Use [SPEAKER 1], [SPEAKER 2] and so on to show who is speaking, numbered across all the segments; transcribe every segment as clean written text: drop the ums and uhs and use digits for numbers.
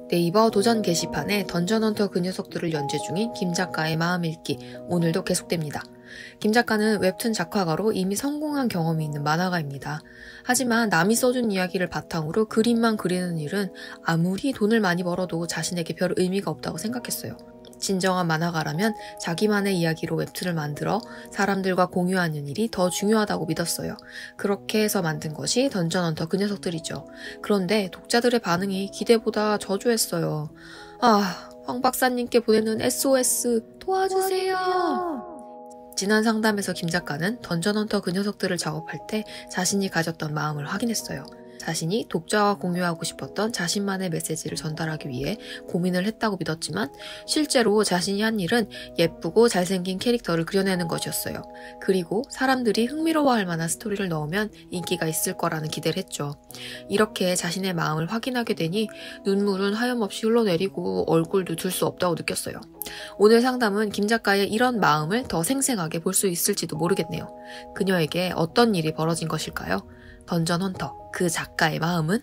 [SPEAKER 1] 네이버 도전 게시판에 던전헌터 그 녀석들을 연재 중인 김 작가의 마음 읽기 오늘도 계속됩니다. 김 작가는 웹툰 작화가로 이미 성공한 경험이 있는 만화가입니다. 하지만 남이 써준 이야기를 바탕으로 그림만 그리는 일은 아무리 돈을 많이 벌어도 자신에게 별 의미가 없다고 생각했어요. 진정한 만화가라면 자기만의 이야기로 웹툰을 만들어 사람들과 공유하는 일이 더 중요하다고 믿었어요. 그렇게 해서 만든 것이 던전헌터 그 녀석들이죠. 그런데 독자들의 반응이 기대보다 저조했어요. 황 박사님께 보내는 SOS 도와주세요. 지난 상담에서 김 작가는 던전헌터 그 녀석들을 작업할 때 자신이 가졌던 마음을 확인했어요. 자신이 독자와 공유하고 싶었던 자신만의 메시지를 전달하기 위해 고민을 했다고 믿었지만 실제로 자신이 한 일은 예쁘고 잘생긴 캐릭터를 그려내는 것이었어요. 그리고 사람들이 흥미로워할 만한 스토리를 넣으면 인기가 있을 거라는 기대를 했죠. 이렇게 자신의 마음을 확인하게 되니 눈물은 하염없이 흘러내리고 얼굴도 들 수 없다고 느꼈어요. 오늘 상담은 김 작가의 이런 마음을 더 생생하게 볼 수 있을지도 모르겠네요. 그녀에게 어떤 일이 벌어진 것일까요? 던전헌터 그 작가의 마음은?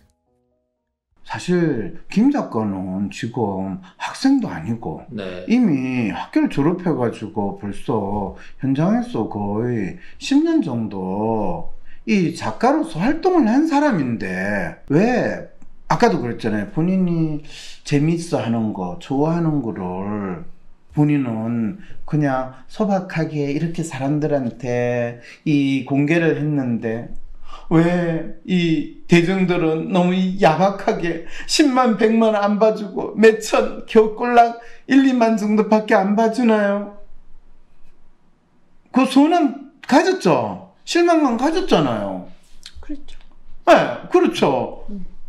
[SPEAKER 2] 사실 김 작가는 지금 학생도 아니고 이미 학교를 졸업해가지고 벌써 현장에서 거의 10년 정도 이 작가로서 활동을 한 사람인데 왜 아까도 그랬잖아요. 본인이 재미있어 하는 거, 좋아하는 거를 본인은 그냥 소박하게 이렇게 사람들한테 이 공개를 했는데 왜 이 대중들은 너무 야박하게 10만 100만 안 봐주고 몇천 겨울꼴랑 1, 2만 정도밖에 안 봐주나요? 그 소원 가졌죠? 실망감 가졌잖아요.
[SPEAKER 3] 그렇죠.
[SPEAKER 2] 네, 그렇죠.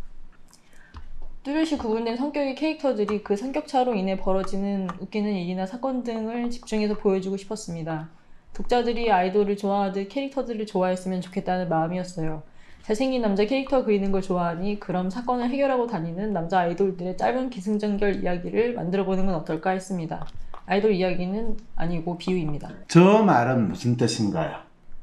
[SPEAKER 3] 뚜렷이 구분된 성격의 캐릭터들이 그 성격차로 인해 벌어지는 웃기는 일이나 사건 등을 집중해서 보여주고 싶었습니다. 독자들이 아이돌을 좋아하듯 캐릭터들을 좋아했으면 좋겠다는 마음이었어요. 잘생긴 남자 캐릭터 그리는 걸 좋아하니 그럼 사건을 해결하고 다니는 남자 아이돌들의 짧은 기승전결 이야기를 만들어보는 건 어떨까 했습니다. 아이돌 이야기는 아니고 비유입니다.
[SPEAKER 2] 저 말은 무슨 뜻인가요?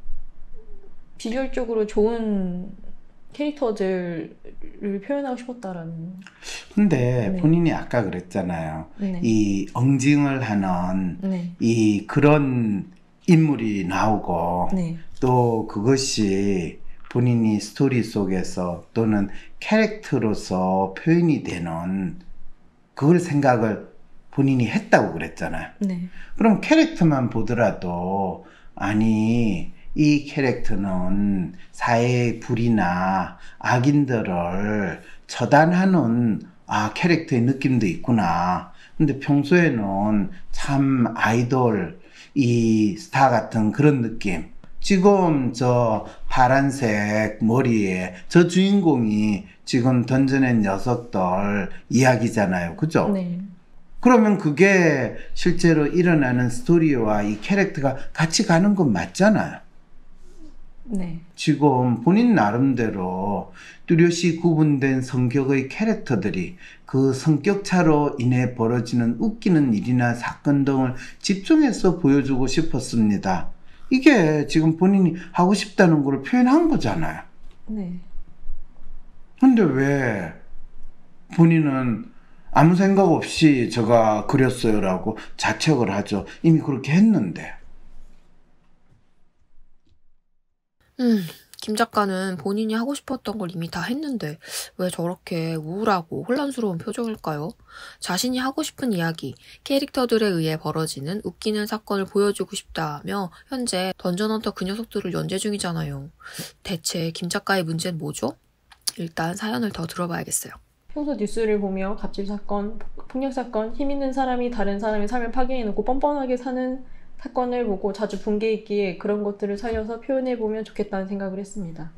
[SPEAKER 3] 비주얼적으로 좋은 캐릭터들을 표현하고 싶었다라는.
[SPEAKER 2] 근데 본인이 아까 그랬잖아요. 이 엉징을 하는 이 그런 인물이 나오고 또 그것이 본인이 스토리 속에서 또는 캐릭터로서 표현이 되는 그걸 생각을 본인이 했다고 그랬잖아요. 그럼 캐릭터만 보더라도 아니 이 캐릭터는 사회의 불이나 악인들을 처단하는 캐릭터의 느낌도 있구나. 근데 평소에는 참 아이돌 이 스타 같은 그런 느낌. 지금 저 파란색 머리에 저 주인공이 지금 던져낸 녀석들 이야기잖아요. 그죠? 그러면 그게 실제로 일어나는 스토리와 이 캐릭터가 같이 가는 건 맞잖아요. 지금 본인 나름대로 뚜렷이 구분된 성격의 캐릭터들이 그 성격차로 인해 벌어지는 웃기는 일이나 사건 등을 집중해서 보여주고 싶었습니다. 이게 지금 본인이 하고 싶다는 걸 표현한 거잖아요. 근데 왜 본인은 아무 생각 없이 제가 그렸어요 라고 자책을 하죠. 이미 그렇게 했는데.
[SPEAKER 1] 김 작가는 본인이 하고 싶었던 걸 이미 다 했는데 왜 저렇게 우울하고 혼란스러운 표정일까요? 자신이 하고 싶은 이야기, 캐릭터들에 의해 벌어지는 웃기는 사건을 보여주고 싶다며 현재 던전헌터 그 녀석들을 연재 중이잖아요. 대체 김 작가의 문제는 뭐죠? 일단 사연을 더 들어봐야겠어요.
[SPEAKER 3] 평소 뉴스를 보며 갑질 사건, 폭력 사건, 힘 있는 사람이 다른 사람의 삶을 파괴해놓고 뻔뻔하게 사는 사건을 보고 자주 붕괴했기에 그런 것들을 살려서 표현해보면 좋겠다는 생각을 했습니다.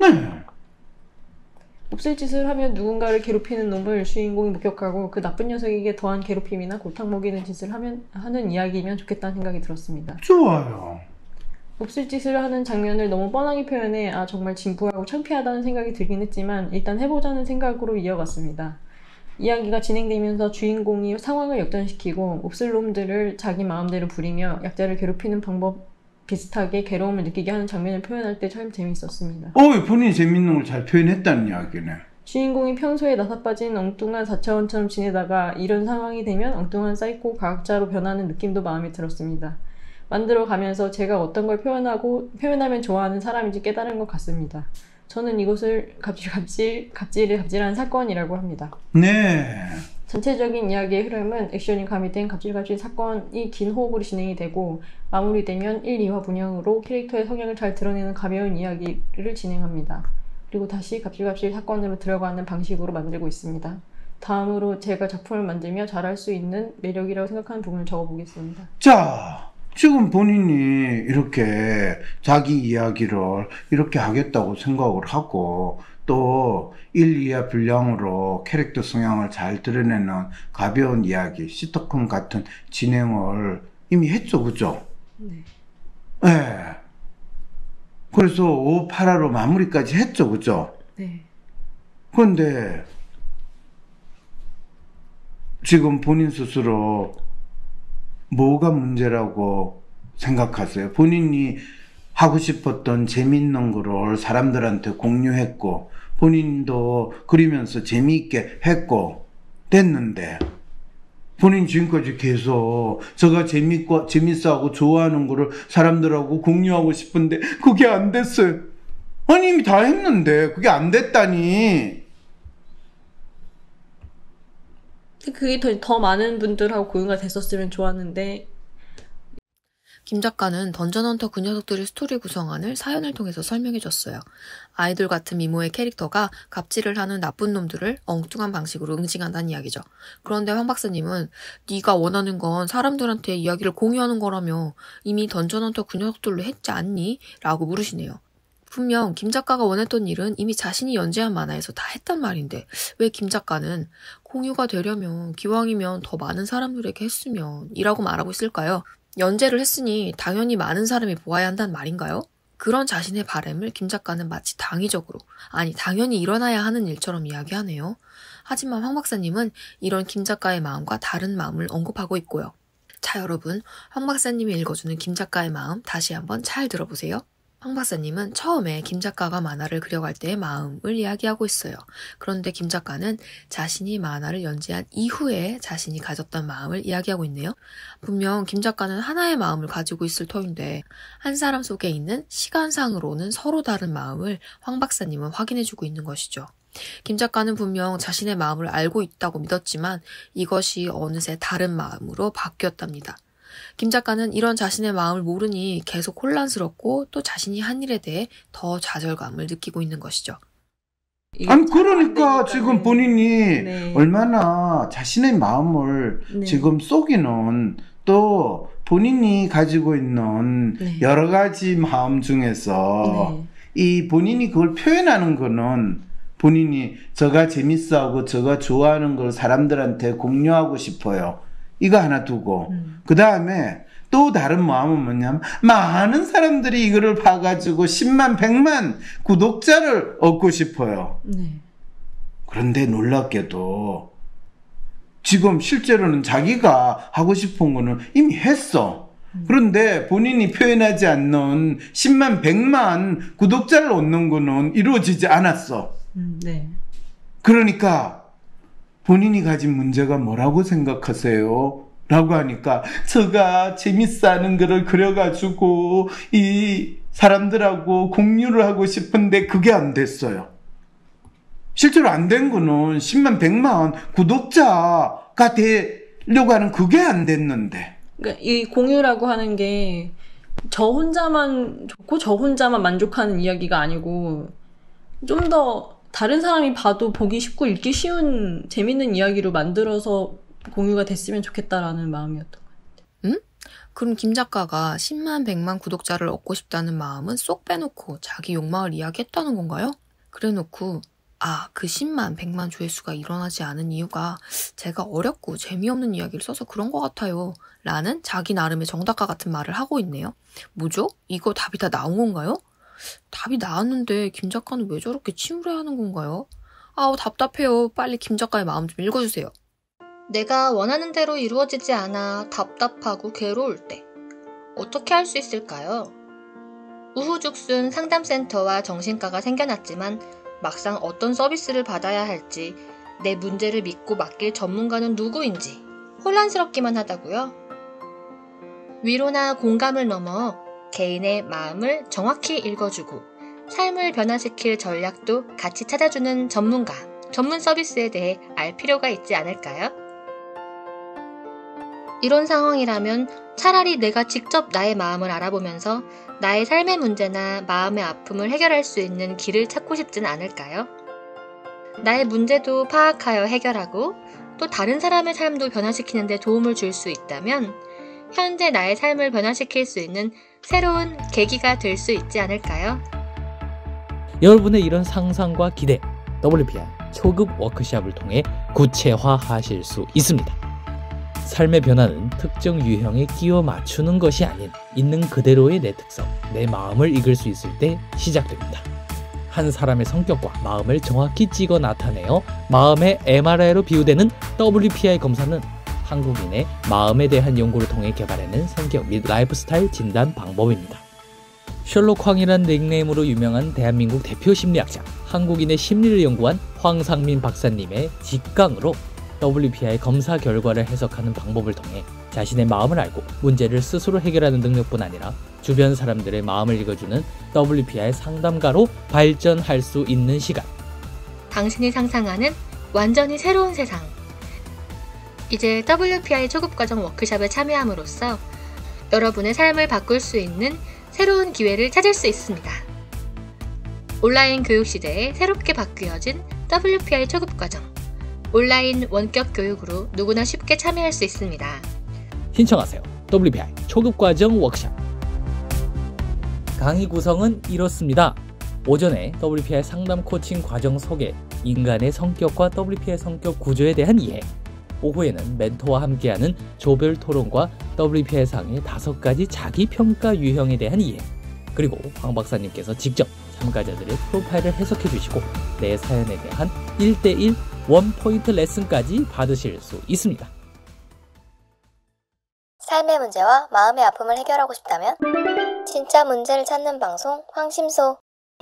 [SPEAKER 3] 몹쓸 짓을 하면 누군가를 괴롭히는 놈을 주인공이 목격하고 그 나쁜 녀석에게 더한 괴롭힘이나 골탕 먹이는 짓을 하는 이야기이면 좋겠다는 생각이 들었습니다.
[SPEAKER 2] 좋아요.
[SPEAKER 3] 몹쓸 짓을 하는 장면을 너무 뻔하게 표현해 정말 진부하고 창피하다는 생각이 들긴 했지만 일단 해보자는 생각으로 이어갔습니다. 이야기가 진행되면서 주인공이 상황을 역전시키고 몹쓸 놈들을 자기 마음대로 부리며 약자를 괴롭히는 방법 비슷하게 괴로움을 느끼게 하는 장면을 표현할 때 참 재미있었습니다.
[SPEAKER 2] 본인이 재밌는 걸 잘 표현했다는 이야기네.
[SPEAKER 3] 주인공이 평소에 나사빠진 엉뚱한 4차원처럼 지내다가 이런 상황이 되면 엉뚱한 사이코 과학자로 변하는 느낌도 마음에 들었습니다. 만들어가면서 제가 어떤 걸 표현하면 좋아하는 사람인지 깨달은 것 같습니다. 저는 이것을 갑질한 사건이라고 합니다.
[SPEAKER 2] 네.
[SPEAKER 3] 전체적인 이야기의 흐름은 액션이 가미된 갑질갑질 사건이 긴 호흡으로 진행이 되고 마무리되면 1, 2화 분량으로 캐릭터의 성향을 잘 드러내는 가벼운 이야기를 진행합니다. 그리고 다시 갑질갑질 사건으로 들어가는 방식으로 만들고 있습니다. 다음으로 제가 작품을 만들며 잘할 수 있는 매력이라고 생각하는 부분을 적어보겠습니다.
[SPEAKER 2] 자, 지금 본인이 이렇게 자기 이야기를 이렇게 하겠다고 생각을 하고 또 1, 2화 분량으로 캐릭터 성향을 잘 드러내는 가벼운 이야기, 시트콤 같은 진행을 이미 했죠, 그죠?
[SPEAKER 3] 네.
[SPEAKER 2] 네. 그래서 5, 8화로 마무리까지 했죠, 그죠?
[SPEAKER 3] 네.
[SPEAKER 2] 그런데 지금 본인 스스로 뭐가 문제라고 생각하세요? 본인이 하고 싶었던 재밌는 거를 사람들한테 공유했고 본인도 그리면서 재미있게 했고 됐는데 본인 지금까지 계속 제가 재밌어하고 좋아하는 거를 사람들하고 공유하고 싶은데 그게 안 됐어요. 아니 이미 다 했는데 그게 안 됐다니.
[SPEAKER 3] 그게 더 많은 분들하고 공유가 됐었으면 좋았는데.
[SPEAKER 1] 김 작가는 던전헌터 그 녀석들의 스토리 구성안을 사연을 통해서 설명해줬어요. 아이돌 같은 미모의 캐릭터가 갑질을 하는 나쁜 놈들을 엉뚱한 방식으로 응징한다는 이야기죠. 그런데 황 박사님은 네가 원하는 건 사람들한테 이야기를 공유하는 거라며 이미 던전헌터 그 녀석들로 했지 않니? 라고 물으시네요. 분명 김 작가가 원했던 일은 이미 자신이 연재한 만화에서 다 했단 말인데 왜 김 작가는 공유가 되려면 기왕이면 더 많은 사람들에게 했으면 이라고 말하고 있을까요? 연재를 했으니 당연히 많은 사람이 보아야 한다는 말인가요? 그런 자신의 바람을 김 작가는 마치 당위적으로, 아니 당연히 일어나야 하는 일처럼 이야기하네요. 하지만 황 박사님은 이런 김 작가의 마음과 다른 마음을 언급하고 있고요. 자 여러분, 황 박사님이 읽어주는 김 작가의 마음 다시 한번 잘 들어보세요. 황 박사님은 처음에 김 작가가 만화를 그려갈 때의 마음을 이야기하고 있어요. 그런데 김 작가는 자신이 만화를 연재한 이후에 자신이 가졌던 마음을 이야기하고 있네요. 분명 김 작가는 하나의 마음을 가지고 있을 터인데 한 사람 속에 있는 시간상으로는 서로 다른 마음을 황 박사님은 확인해주고 있는 것이죠. 김 작가는 분명 자신의 마음을 알고 있다고 믿었지만 이것이 어느새 다른 마음으로 바뀌었답니다. 김 작가는 이런 자신의 마음을 모르니 계속 혼란스럽고 또 자신이 한 일에 대해 더 좌절감을 느끼고 있는 것이죠.
[SPEAKER 2] 아니 그러니까 지금 본인이
[SPEAKER 3] 네.
[SPEAKER 2] 얼마나 자신의 마음을
[SPEAKER 3] 네.
[SPEAKER 2] 지금 속이는 또 본인이 가지고 있는
[SPEAKER 3] 네.
[SPEAKER 2] 여러 가지 마음 중에서
[SPEAKER 3] 네.
[SPEAKER 2] 이 본인이 그걸 표현하는 거는 본인이 저가 재밌어하고 저가 좋아하는 걸 사람들한테 공유하고 싶어요. 이거 하나 두고 그 다음에 또 다른 마음은 뭐냐면 많은 사람들이 이거를 봐가지고 10만 100만 구독자를 얻고 싶어요.
[SPEAKER 3] 네.
[SPEAKER 2] 그런데 놀랍게도 지금 실제로는 자기가 하고 싶은 거는 이미 했어. 그런데 본인이 표현하지 않는 10만 100만 구독자를 얻는 거는 이루어지지 않았어.
[SPEAKER 3] 네.
[SPEAKER 2] 그러니까 본인이 가진 문제가 뭐라고 생각하세요? 라고 하니까 제가 재밌어하는 거를 그려가지고 이 사람들하고 공유를 하고 싶은데 그게 안 됐어요. 실제로 안 된 거는 10만 100만 구독자가 되려고 하는 그게 안 됐는데.
[SPEAKER 3] 그러니까 이 공유라고 하는 게 저 혼자만 좋고 저 혼자만 만족하는 이야기가 아니고 좀 더 다른 사람이 봐도 보기 쉽고 읽기 쉬운 재밌는 이야기로 만들어서 공유가 됐으면 좋겠다라는 마음이었던 것 같아요.
[SPEAKER 1] 그럼 김 작가가 10만 100만 구독자를 얻고 싶다는 마음은 쏙 빼놓고 자기 욕망을 이야기했다는 건가요? 그래놓고 그 10만 100만 조회수가 일어나지 않은 이유가 제가 어렵고 재미없는 이야기를 써서 그런 것 같아요. 라는 자기 나름의 정답과 같은 말을 하고 있네요. 뭐죠? 이거 답이 다 나온 건가요? 답이 나왔는데 김 작가는 왜 저렇게 침울해하는 건가요? 답답해요. 빨리 김 작가의 마음 좀 읽어주세요.
[SPEAKER 4] 내가 원하는 대로 이루어지지 않아 답답하고 괴로울 때 어떻게 할 수 있을까요? 우후죽순 상담센터와 정신과가 생겨났지만 막상 어떤 서비스를 받아야 할지, 내 문제를 믿고 맡길 전문가는 누구인지 혼란스럽기만 하다고요? 위로나 공감을 넘어 개인의 마음을 정확히 읽어주고 삶을 변화시킬 전략도 같이 찾아주는 전문가, 전문 서비스에 대해 알 필요가 있지 않을까요? 이런 상황이라면 차라리 내가 직접 나의 마음을 알아보면서 나의 삶의 문제나 마음의 아픔을 해결할 수 있는 길을 찾고 싶진 않을까요? 나의 문제도 파악하여 해결하고 또 다른 사람의 삶도 변화시키는 데 도움을 줄 수 있다면 현재 나의 삶을 변화시킬 수 있는 새로운 계기가 될 수 있지 않을까요?
[SPEAKER 5] 여러분의 이런 상상과 기대, WPI 초급 워크숍을 통해 구체화하실 수 있습니다. 삶의 변화는 특정 유형에 끼워 맞추는 것이 아닌 있는 그대로의 내 특성, 내 마음을 읽을 수 있을 때 시작됩니다. 한 사람의 성격과 마음을 정확히 찍어 나타내어 마음의 MRI로 비유되는 WPI 검사는 한국인의 마음에 대한 연구를 통해 개발해낸 성격 및 라이프 스타일 진단 방법입니다. 셜록 황이란 닉네임으로 유명한 대한민국 대표 심리학자, 한국인의 심리를 연구한 황상민 박사님의 직강으로 WPI 검사 결과를 해석하는 방법을 통해 자신의 마음을 알고 문제를 스스로 해결하는 능력뿐 아니라 주변 사람들의 마음을 읽어주는 WPI 상담가로 발전할 수 있는 시간.
[SPEAKER 4] 당신이 상상하는 완전히 새로운 세상. 이제 WPI 초급과정 워크숍에 참여함으로써 여러분의 삶을 바꿀 수 있는 새로운 기회를 찾을 수 있습니다. 온라인 교육 시대에 새롭게 바뀌어진 WPI 초급과정. 온라인 원격 교육으로 누구나 쉽게 참여할 수 있습니다.
[SPEAKER 5] 신청하세요. WPI 초급과정 워크숍. 강의 구성은 이렇습니다. 오전에 WPI 상담 코칭 과정 소개, 인간의 성격과 WPI 성격 구조에 대한 이해. 오후에는 멘토와 함께하는 조별 토론과 WPI 상의 5가지 자기평가 유형에 대한 이해. 그리고 황 박사님께서 직접 참가자들의 프로파일을 해석해 주시고 내 사연에 대한 1:1 원포인트 레슨까지 받으실 수 있습니다.
[SPEAKER 6] 삶의 문제와 마음의 아픔을 해결하고 싶다면 진짜 문제를 찾는 방송 황심소.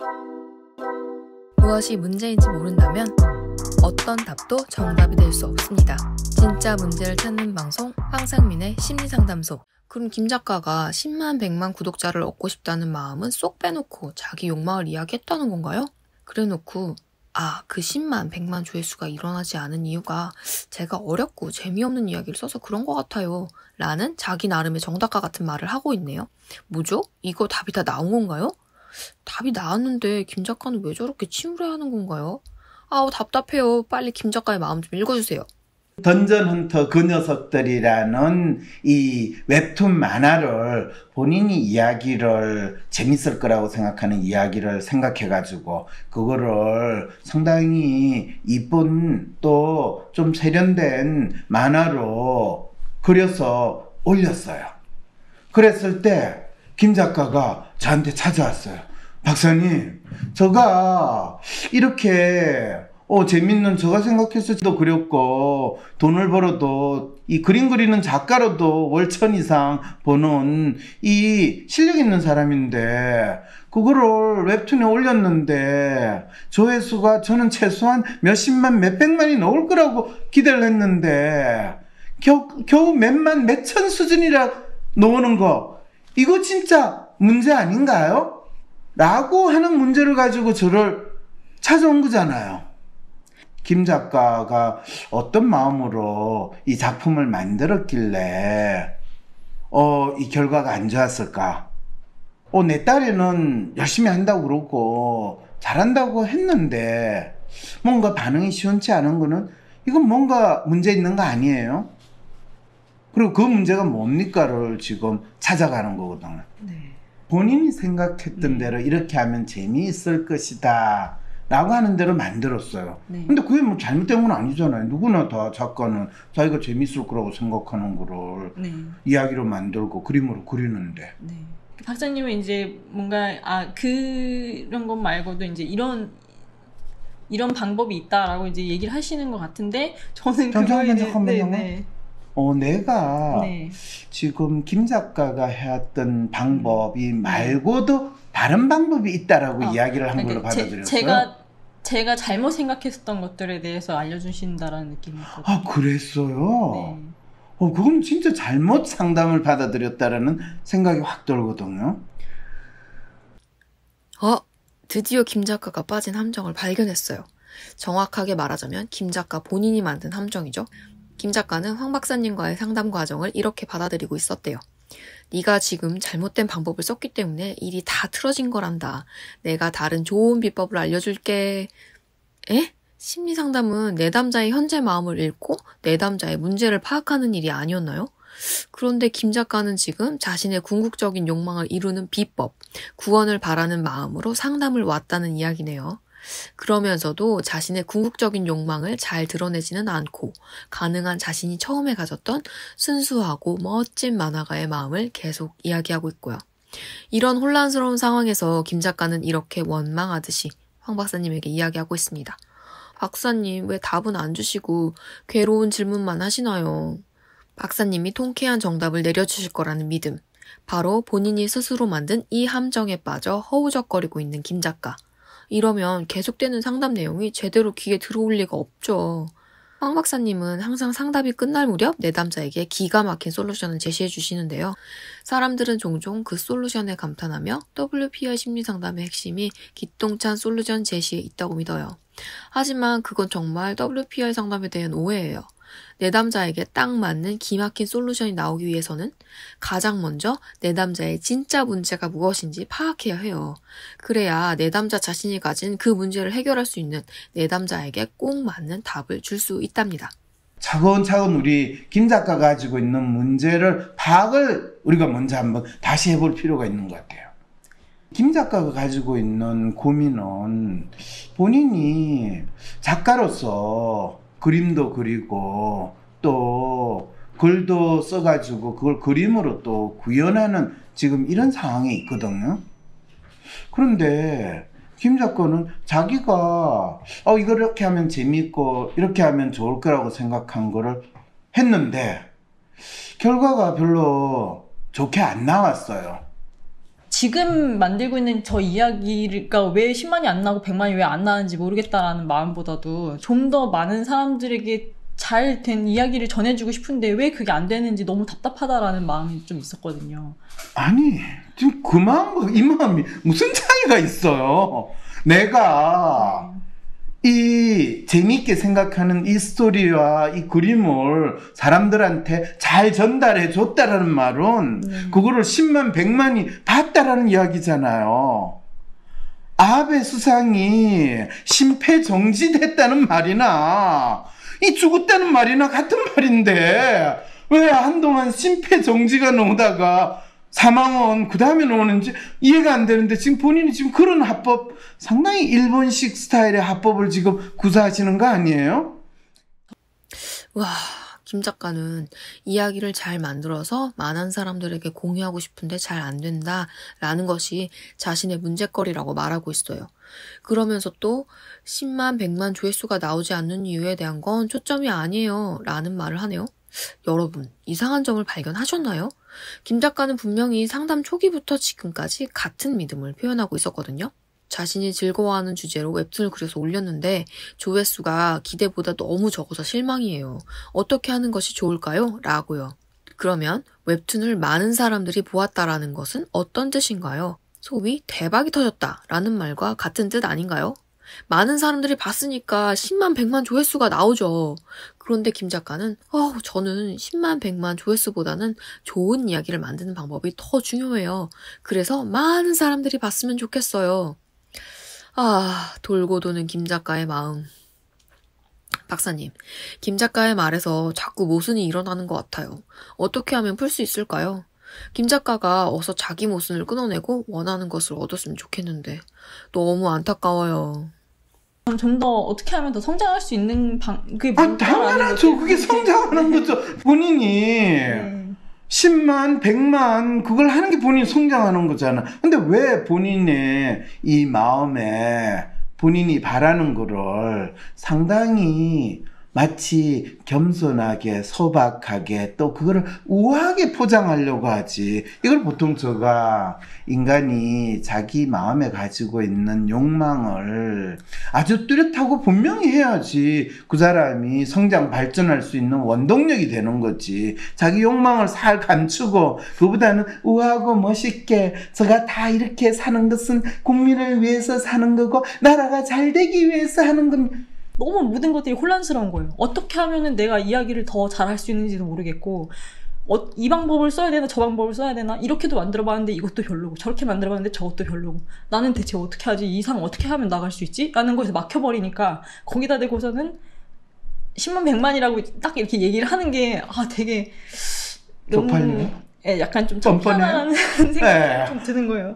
[SPEAKER 1] 무엇이 문제인지 모른다면 어떤 답도 정답이 될 수 없습니다. 진짜 문제를 찾는 방송 황상민의 심리상담소. 그럼 김 작가가 10만 100만 구독자를 얻고 싶다는 마음은 쏙 빼놓고 자기 욕망을 이야기했다는 건가요? 그래놓고 그 10만 100만 조회수가 일어나지 않은 이유가 제가 어렵고 재미없는 이야기를 써서 그런 것 같아요 라는 자기 나름의 정답과 같은 말을 하고 있네요. 뭐죠? 이거 답이 다 나온 건가요? 답이 나왔는데 김 작가는 왜 저렇게 치우려하는 건가요? 답답해요. 빨리 김 작가의 마음 좀 읽어주세요.
[SPEAKER 2] 던전 헌터 그 녀석들이라는 이 웹툰 만화를 본인이 이야기를 재밌을 거라고 생각하는 이야기를 생각해가지고 그거를 상당히 이쁜 또 좀 세련된 만화로 그려서 올렸어요. 그랬을 때 김 작가가 저한테 찾아왔어요. 박사님, 제가 이렇게 재밌는 제가 생각했을 때도 그렸고 돈을 벌어도 이 그림 그리는 작가로도 월 1,000 이상 버는 이 실력 있는 사람인데 그거를 웹툰에 올렸는데 조회수가 저는 최소한 몇십만 몇백만이 나올 거라고 기대를 했는데 겨우 몇만 몇천 수준이라 나오는 거 이거 진짜 문제 아닌가요? 라고 하는 문제를 가지고 저를 찾아온 거잖아요. 김 작가가 어떤 마음으로 이 작품을 만들었길래 이 결과가 안 좋았을까? 내 딸애는 열심히 한다고 그러고 잘한다고 했는데 뭔가 반응이 시원치 않은 거는 이건 뭔가 문제 있는 거 아니에요? 그리고 그 문제가 뭡니까를 지금 찾아가는 거거든요.
[SPEAKER 3] 네.
[SPEAKER 2] 본인이 생각했던 대로 이렇게 하면 재미있을 것이다 라고 하는 대로 만들었어요.
[SPEAKER 3] 네.
[SPEAKER 2] 근데 그게 뭐 잘못된 건 아니잖아요. 누구나 다 작가는 자기가 재밌을 거라고 생각하는 거를
[SPEAKER 3] 네.
[SPEAKER 2] 이야기로 만들고 그림으로 그리는데.
[SPEAKER 3] 네. 박사님은 이제 뭔가 그런 것 말고도 이제 이런 방법이 있다라고 이제 얘기를 하시는 것 같은데 저는
[SPEAKER 2] 잠깐만요. 내가
[SPEAKER 3] 네.
[SPEAKER 2] 지금 김 작가가 해왔던 방법이 말고도 다른 방법이 있다라고 이야기를 한 걸로 받아들였어요.
[SPEAKER 3] 제가 잘못 생각했었던 것들에 대해서 알려주신다라는 느낌이었거든요.
[SPEAKER 2] 아, 그랬어요?
[SPEAKER 3] 네.
[SPEAKER 2] 그건 진짜 잘못 상담을 받아들였다라는 생각이 확 들거든요.
[SPEAKER 1] 드디어 김 작가가 빠진 함정을 발견했어요. 정확하게 말하자면 김 작가 본인이 만든 함정이죠. 김 작가는 황 박사님과의 상담 과정을 이렇게 받아들이고 있었대요. 네가 지금 잘못된 방법을 썼기 때문에 일이 다 틀어진 거란다. 내가 다른 좋은 비법을 알려줄게. 에? 심리상담은 내담자의 현재 마음을 읽고 내담자의 문제를 파악하는 일이 아니었나요? 그런데 김 작가는 지금 자신의 궁극적인 욕망을 이루는 비법, 구원을 바라는 마음으로 상담을 왔다는 이야기네요. 그러면서도 자신의 궁극적인 욕망을 잘 드러내지는 않고 가능한 자신이 처음에 가졌던 순수하고 멋진 만화가의 마음을 계속 이야기하고 있고요. 이런 혼란스러운 상황에서 김 작가는 이렇게 원망하듯이 황 박사님에게 이야기하고 있습니다. 박사님, 왜 답은 안 주시고 괴로운 질문만 하시나요? 박사님이 통쾌한 정답을 내려주실 거라는 믿음. 바로 본인이 스스로 만든 이 함정에 빠져 허우적거리고 있는 김 작가. 이러면 계속되는 상담 내용이 제대로 귀에 들어올 리가 없죠. 황 박사님은 항상 상담이 끝날 무렵 내담자에게 기가 막힌 솔루션을 제시해 주시는데요. 사람들은 종종 그 솔루션에 감탄하며 WPI 심리상담의 핵심이 기똥찬 솔루션 제시에 있다고 믿어요. 하지만 그건 정말 WPI 상담에 대한 오해예요. 내담자에게 딱 맞는 기막힌 솔루션이 나오기 위해서는 가장 먼저 내담자의 진짜 문제가 무엇인지 파악해야 해요. 그래야 내담자 자신이 가진 그 문제를 해결할 수 있는 내담자에게 꼭 맞는 답을 줄 수 있답니다.
[SPEAKER 2] 차근차근 우리 김 작가가 가지고 있는 문제를 파악을 우리가 먼저 한번 다시 해볼 필요가 있는 것 같아요. 김 작가가 가지고 있는 고민은 본인이 작가로서 그림도 그리고 또 글도 써가지고 그걸 그림으로 또 구현하는 지금 이런 상황에 있거든요. 그런데 김 작가는 자기가 이걸 이렇게 하면 재밌고 이렇게 하면 좋을 거라고 생각한 거를 했는데 결과가 별로 좋게 안 나왔어요.
[SPEAKER 3] 지금 만들고 있는 저 이야기가 왜 10만이 안 나고 100만이 왜 안 나는지 모르겠다라는 마음보다도 좀 더 많은 사람들에게 잘 된 이야기를 전해주고 싶은데 왜 그게 안 되는지 너무 답답하다라는 마음이 좀 있었거든요.
[SPEAKER 2] 아니, 지금 그 마음과 이 마음이 무슨 차이가 있어요? 내가 이 재미있게 생각하는 이 스토리와 이 그림을 사람들한테 잘 전달해 줬다라는 말은 그거를 10만 100만이 봤다라는 이야기잖아요. 아베 수상이 심폐정지됐다는 말이나 이 죽었다는 말이나 같은 말인데 왜 한동안 심폐정지가 나오다가 사망은 그 다음에 나오는지 이해가 안 되는데 지금 본인이 지금 그런 합법, 상당히 일본식 스타일의 합법을 지금 구사하시는 거 아니에요?
[SPEAKER 1] 와, 김 작가는 이야기를 잘 만들어서 많은 사람들에게 공유하고 싶은데 잘 안 된다라는 것이 자신의 문제거리라고 말하고 있어요. 그러면서 또 10만, 100만 조회수가 나오지 않는 이유에 대한 건 초점이 아니에요 라는 말을 하네요. 여러분, 이상한 점을 발견하셨나요? 김 작가는 분명히 상담 초기부터 지금까지 같은 믿음을 표현하고 있었거든요. 자신이 즐거워하는 주제로 웹툰을 그려서 올렸는데 조회수가 기대보다 너무 적어서 실망이에요. 어떻게 하는 것이 좋을까요? 라고요. 그러면 웹툰을 많은 사람들이 보았다라는 것은 어떤 뜻인가요? 소위 대박이 터졌다라는 말과 같은 뜻 아닌가요? 많은 사람들이 봤으니까 10만, 100만 조회수가 나오죠. 그런데 김 작가는 저는 10만, 100만 조회수보다는 좋은 이야기를 만드는 방법이 더 중요해요. 그래서 많은 사람들이 봤으면 좋겠어요. 돌고 도는 김 작가의 마음. 박사님, 김 작가의 말에서 자꾸 모순이 일어나는 것 같아요. 어떻게 하면 풀 수 있을까요? 김 작가가 어서 자기 모순을 끊어내고 원하는 것을 얻었으면 좋겠는데 너무 안타까워요.
[SPEAKER 3] 좀 더 어떻게 하면 더 성장할 수 있는 그게
[SPEAKER 2] 당연하죠. 그게 성장하는 거죠. 본인이 10만, 100만 그걸 하는 게 본인이 성장하는 거잖아. 근데 왜 본인의 이 마음에 본인이 바라는 거를 상당히 마치 겸손하게 소박하게 또 그거를 우아하게 포장하려고 하지. 이걸 보통 제가 인간이 자기 마음에 가지고 있는 욕망을 아주 뚜렷하고 분명히 해야지 그 사람이 성장 발전할 수 있는 원동력이 되는 거지. 자기 욕망을 살 감추고 그보다는 우아하고 멋있게 제가 다 이렇게 사는 것은 국민을 위해서 사는 거고 나라가 잘 되기 위해서 하는 겁니다.
[SPEAKER 3] 너무 모든 것들이 혼란스러운 거예요. 어떻게 하면은 내가 이야기를 더 잘할 수 있는지도 모르겠고, 이 방법을 써야 되나 저 방법을 써야 되나, 이렇게도 만들어봤는데 이것도 별로고 저렇게 만들어봤는데 저것도 별로고, 나는 대체 어떻게 하지, 이 상 어떻게 하면 나갈 수 있지? 라는 거에서 막혀버리니까 거기다 대고서는 10만 100만이라고 딱 이렇게 얘기를 하는 게 되게
[SPEAKER 2] 쪽팔리네.
[SPEAKER 3] 약간 좀 뻔뻔한 생각이 좀 드는 거예요.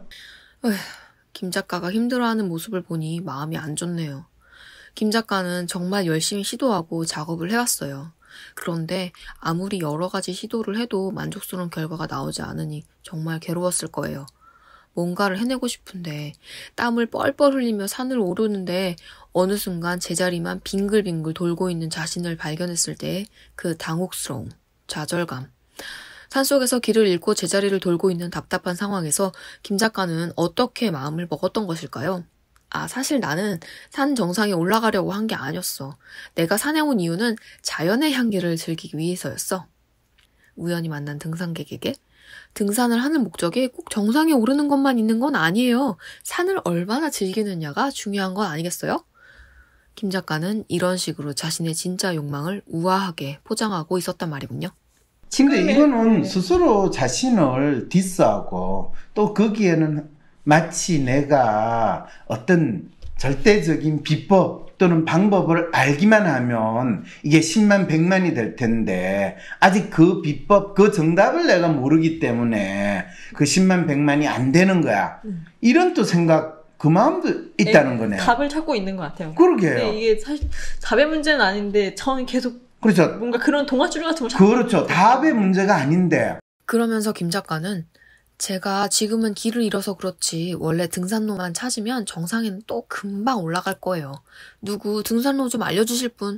[SPEAKER 1] 김 작가가 힘들어하는 모습을 보니 마음이 안 좋네요. 김 작가는 정말 열심히 시도하고 작업을 해왔어요. 그런데 아무리 여러 가지 시도를 해도 만족스러운 결과가 나오지 않으니 정말 괴로웠을 거예요. 뭔가를 해내고 싶은데 땀을 뻘뻘 흘리며 산을 오르는데 어느 순간 제자리만 빙글빙글 돌고 있는 자신을 발견했을 때 그 당혹스러움, 좌절감. 산속에서 길을 잃고 제자리를 돌고 있는 답답한 상황에서 김 작가는 어떻게 마음을 먹었던 것일까요? 사실 나는 산 정상에 올라가려고 한 게 아니었어. 내가 산에 온 이유는 자연의 향기를 즐기기 위해서였어. 우연히 만난 등산객에게 등산을 하는 목적이 꼭 정상에 오르는 것만 있는 건 아니에요. 산을 얼마나 즐기느냐가 중요한 건 아니겠어요? 김 작가는 이런 식으로 자신의 진짜 욕망을 우아하게 포장하고 있었단 말이군요.
[SPEAKER 2] 근데 이거는 스스로 자신을 디스하고 또 거기에는 마치 내가 어떤 절대적인 비법 또는 방법을 알기만 하면 이게 10만 100만이 될 텐데 아직 그 비법, 그 정답을 내가 모르기 때문에 그 10만 100만이 안 되는 거야. 이런 또 생각, 그 마음도 있다는 거네요.
[SPEAKER 3] 답을 찾고 있는 것 같아요.
[SPEAKER 2] 그러게요.
[SPEAKER 3] 근데 이게 사실 답의 문제는 아닌데 저는 계속
[SPEAKER 2] 그렇죠.
[SPEAKER 3] 뭔가 그런 동화줄 같은 걸 찾고
[SPEAKER 2] 그렇죠. 답의 문제가 아닌데.
[SPEAKER 1] 그러면서 김 작가는 제가 지금은 길을 잃어서 그렇지 원래 등산로만 찾으면 정상에는 또 금방 올라갈 거예요. 누구 등산로 좀 알려주실 분?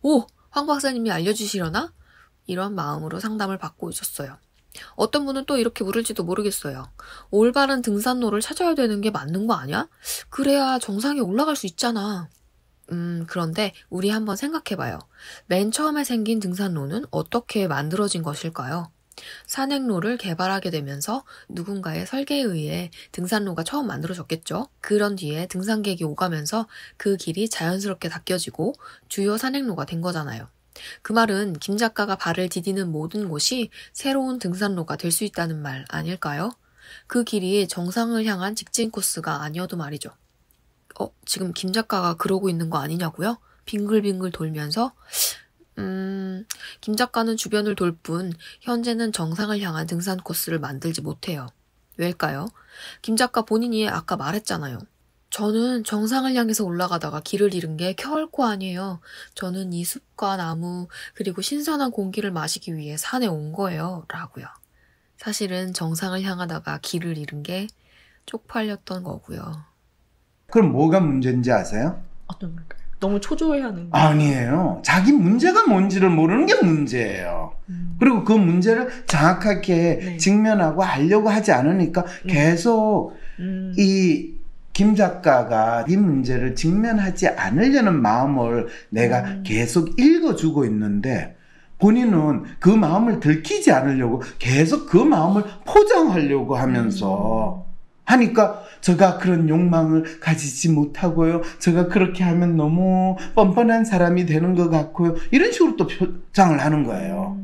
[SPEAKER 1] 황 박사님이 알려주시려나? 이런 마음으로 상담을 받고 있었어요. 어떤 분은 또 이렇게 물을지도 모르겠어요. 올바른 등산로를 찾아야 되는 게 맞는 거 아니야? 그래야 정상에 올라갈 수 있잖아. 그런데 우리 한번 생각해봐요. 맨 처음에 생긴 등산로는 어떻게 만들어진 것일까요? 산행로를 개발하게 되면서 누군가의 설계에 의해 등산로가 처음 만들어졌겠죠. 그런 뒤에 등산객이 오가면서 그 길이 자연스럽게 닦여지고 주요 산행로가 된 거잖아요. 그 말은 김 작가가 발을 디디는 모든 곳이 새로운 등산로가 될 수 있다는 말 아닐까요? 그 길이 정상을 향한 직진 코스가 아니어도 말이죠. 지금 김 작가가 그러고 있는 거 아니냐고요? 빙글빙글 돌면서 김 작가는 주변을 돌 뿐 현재는 정상을 향한 등산 코스를 만들지 못해요. 왜일까요? 김 작가 본인이 아까 말했잖아요. 저는 정상을 향해서 올라가다가 길을 잃은 게 결코 아니에요. 저는 이 숲과 나무 그리고 신선한 공기를 마시기 위해 산에 온 거예요. 라고요. 사실은 정상을 향하다가 길을 잃은 게 쪽팔렸던 거고요.
[SPEAKER 2] 그럼 뭐가 문제인지 아세요?
[SPEAKER 3] 어떤 걸까요? 너무 초조해하는 거예요.
[SPEAKER 2] 아니에요. 자기 문제가 뭔지를 모르는 게 문제예요. 그리고 그 문제를 정확하게 직면하고 알려고 하지 않으니까 계속 이 김 작가가 이 문제를 직면하지 않으려는 마음을 내가 계속 읽어주고 있는데 본인은 그 마음을 들키지 않으려고 계속 그 마음을 포장하려고 하면서 하니까 제가 그런 욕망을 가지지 못하고요. 제가 그렇게 하면 너무 뻔뻔한 사람이 되는 것 같고요. 이런 식으로 또 표장을 하는 거예요.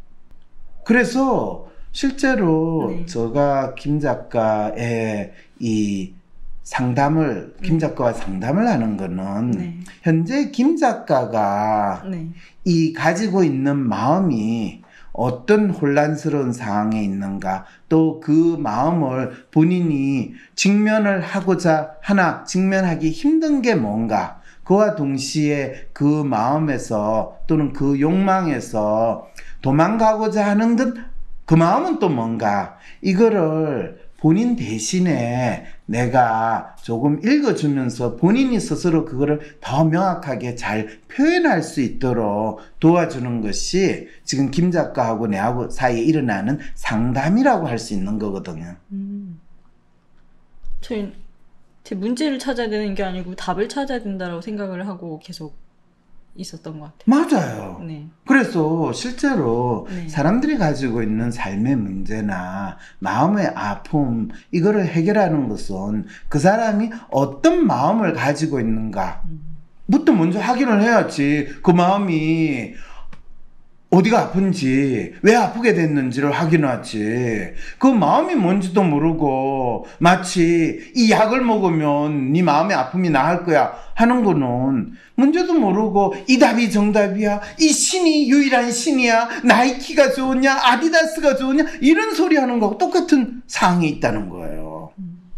[SPEAKER 2] 그래서 실제로 제가 김 작가의 이 상담을, 김 작가와 상담을 하는 거는 현재 김 작가가 이 가지고 있는 마음이 어떤 혼란스러운 상황에 있는가, 또 그 마음을 본인이 직면을 하고자 하나 직면하기 힘든 게 뭔가, 그와 동시에 그 마음에서 또는 그 욕망에서 도망가고자 하는 듯 그 마음은 또 뭔가, 이거를 본인 대신에 내가 조금 읽어주면서 본인이 스스로 그거를 더 명확하게 잘 표현할 수 있도록 도와주는 것이 지금 김 작가하고 내하고 사이에 일어나는 상담이라고 할 수 있는 거거든요.
[SPEAKER 3] 저희 제 문제를 찾아야 되는 게 아니고 답을 찾아야 된다고 생각을 하고 계속 있었던 것 같아요.
[SPEAKER 2] 맞아요.
[SPEAKER 3] 네.
[SPEAKER 2] 그래서 실제로
[SPEAKER 3] 네.
[SPEAKER 2] 사람들이 가지고 있는 삶의 문제나 마음의 아픔 이거를 해결하는 것은 그 사람이 어떤 마음을 가지고 있는가 부터 먼저 확인을 해야지 그 마음이 어디가 아픈지 왜 아프게 됐는지를 확인하지. 그 마음이 뭔지도 모르고 마치 이 약을 먹으면 네 마음의 아픔이 나을 거야 하는 거는 문제도 모르고 이 답이 정답이야, 이 신이 유일한 신이야, 나이키가 좋으냐 아디다스가 좋으냐 이런 소리 하는 거하고 똑같은 사항이 있다는 거예요.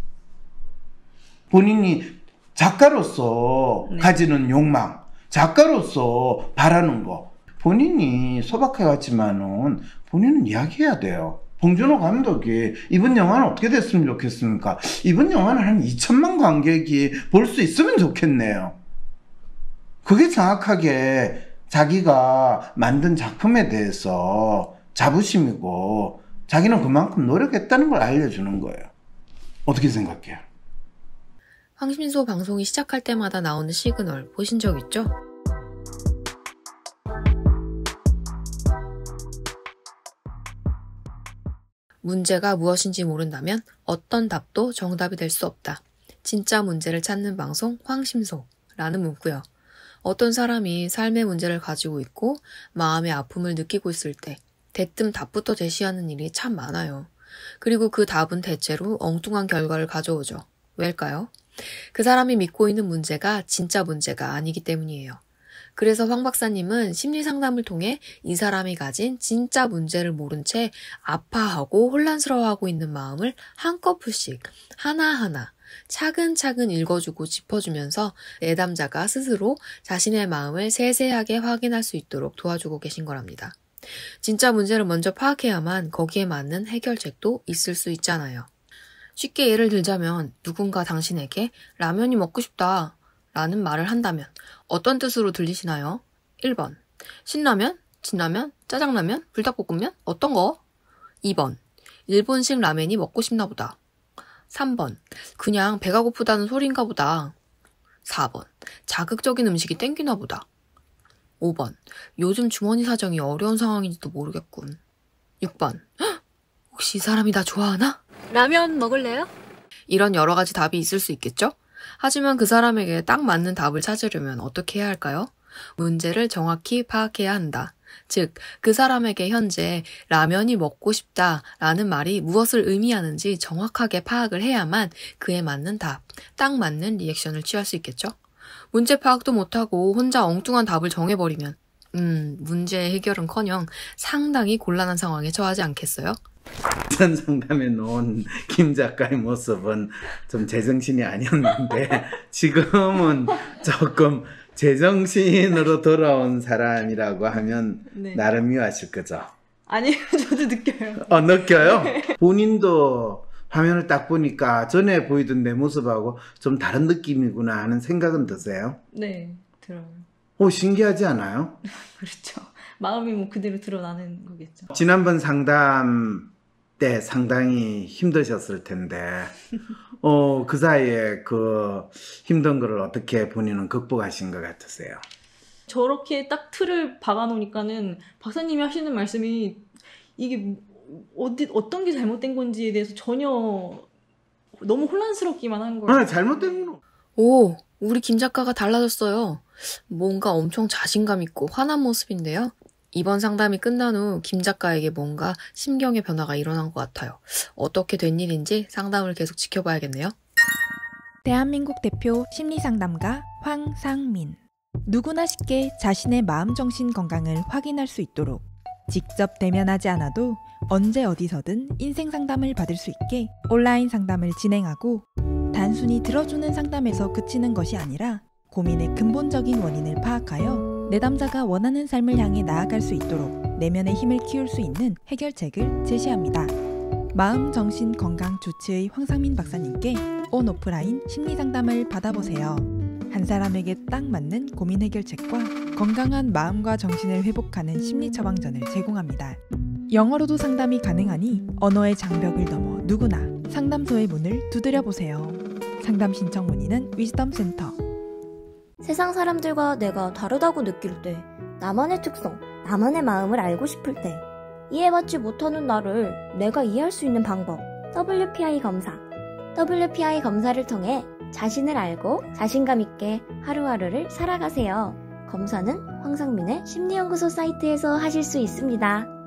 [SPEAKER 2] 본인이 작가로서
[SPEAKER 3] 네.
[SPEAKER 2] 가지는 욕망, 작가로서 바라는 거 본인이 소박해갔지만은 본인은 이야기해야 돼요. 봉준호 감독이 이번 영화는 어떻게 됐으면 좋겠습니까? 이번 영화는 한 2천만 관객이 볼 수 있으면 좋겠네요. 그게 정확하게 자기가 만든 작품에 대해서 자부심이고 자기는 그만큼 노력했다는 걸 알려주는 거예요. 어떻게 생각해요?
[SPEAKER 1] 황심소 방송이 시작할 때마다 나오는 시그널 보신 적 있죠? 문제가 무엇인지 모른다면 어떤 답도 정답이 될 수 없다. 진짜 문제를 찾는 방송 황심소라는 문구요. 어떤 사람이 삶의 문제를 가지고 있고 마음의 아픔을 느끼고 있을 때 대뜸 답부터 제시하는 일이 참 많아요. 그리고 그 답은 대체로 엉뚱한 결과를 가져오죠. 왜일까요? 그 사람이 믿고 있는 문제가 진짜 문제가 아니기 때문이에요. 그래서 황 박사님은 심리상담을 통해 이 사람이 가진 진짜 문제를 모른 채 아파하고 혼란스러워하고 있는 마음을 한꺼풀씩 하나하나 차근차근 읽어주고 짚어주면서 내담자가 스스로 자신의 마음을 세세하게 확인할 수 있도록 도와주고 계신 거랍니다. 진짜 문제를 먼저 파악해야만 거기에 맞는 해결책도 있을 수 있잖아요. 쉽게 예를 들자면 누군가 당신에게 라면이 먹고 싶다 라는 말을 한다면 어떤 뜻으로 들리시나요? 1번 신라면, 진라면, 짜장라면, 불닭볶음면? 어떤 거? 2번 일본식 라면이 먹고 싶나 보다. 3번 그냥 배가 고프다는 소린가 보다. 4번 자극적인 음식이 땡기나 보다. 5번 요즘 주머니 사정이 어려운 상황인지도 모르겠군. 6번 혹시 이 사람이 나 좋아하나?
[SPEAKER 4] 라면 먹을래요?
[SPEAKER 1] 이런 여러 가지 답이 있을 수 있겠죠? 하지만 그 사람에게 딱 맞는 답을 찾으려면 어떻게 해야 할까요? 문제를 정확히 파악해야 한다. 즉, 그 사람에게 현재 라면이 먹고 싶다라는 말이 무엇을 의미하는지 정확하게 파악을 해야만 그에 맞는 답, 딱 맞는 리액션을 취할 수 있겠죠? 문제 파악도 못하고 혼자 엉뚱한 답을 정해버리면 문제의 해결은커녕 상당히 곤란한 상황에 처하지 않겠어요?
[SPEAKER 2] 전 상담에 놓은 김 작가의 모습은 좀 제정신이 아니었는데 지금은 조금 제정신으로 돌아온 사람이라고 하면
[SPEAKER 3] 네.
[SPEAKER 2] 나름 미워하실 거죠?
[SPEAKER 3] 아니요, 저도 느껴요.
[SPEAKER 2] 느껴요? 본인도 화면을 딱 보니까 전에 보이던 내 모습하고 좀 다른 느낌이구나 하는 생각은 드세요?
[SPEAKER 3] 네, 들어요.
[SPEAKER 2] 신기하지 않아요?
[SPEAKER 3] 그렇죠. 마음이 뭐 그대로 드러나는 거겠죠.
[SPEAKER 2] 지난번 상담 때 상당히 힘드셨을 텐데 그 사이에 그 힘든 거를 어떻게 본인은 극복하신 것 같으세요?
[SPEAKER 3] 저렇게 딱 틀을 박아놓으니까는 박사님이 하시는 말씀이 이게 어떤 게 잘못된 건지에 대해서 전혀 너무 혼란스럽기만 한 거예요.
[SPEAKER 2] 잘못된 건
[SPEAKER 1] 오, 우리 김 작가가 달라졌어요. 뭔가 엄청 자신감 있고 화난 모습인데요. 이번 상담이 끝난 후 김 작가에게 뭔가 심경의 변화가 일어난 것 같아요. 어떻게 된 일인지 상담을 계속 지켜봐야겠네요.
[SPEAKER 7] 대한민국 대표 심리상담가 황상민. 누구나 쉽게 자신의 마음정신 건강을 확인할 수 있도록 직접 대면하지 않아도 언제 어디서든 인생 상담을 받을 수 있게 온라인 상담을 진행하고 단순히 들어주는 상담에서 그치는 것이 아니라 고민의 근본적인 원인을 파악하여 내담자가 원하는 삶을 향해 나아갈 수 있도록 내면의 힘을 키울 수 있는 해결책을 제시합니다. 마음, 정신, 건강 주치의 황상민 박사님께 온 오프라인 심리상담을 받아보세요. 한 사람에게 딱 맞는 고민 해결책과 건강한 마음과 정신을 회복하는 심리 처방전을 제공합니다. 영어로도 상담이 가능하니 언어의 장벽을 넘어 누구나 상담소의 문을 두드려보세요. 상담 신청 문의는 위즈덤센터.
[SPEAKER 8] 세상 사람들과 내가 다르다고 느낄 때, 나만의 특성, 나만의 마음을 알고 싶을 때, 이해받지 못하는 나를 내가 이해할 수 있는 방법, WPI 검사. WPI 검사를 통해 자신을 알고 자신감 있게 하루하루를 살아가세요. 검사는 황상민의 심리연구소 사이트에서 하실 수 있습니다.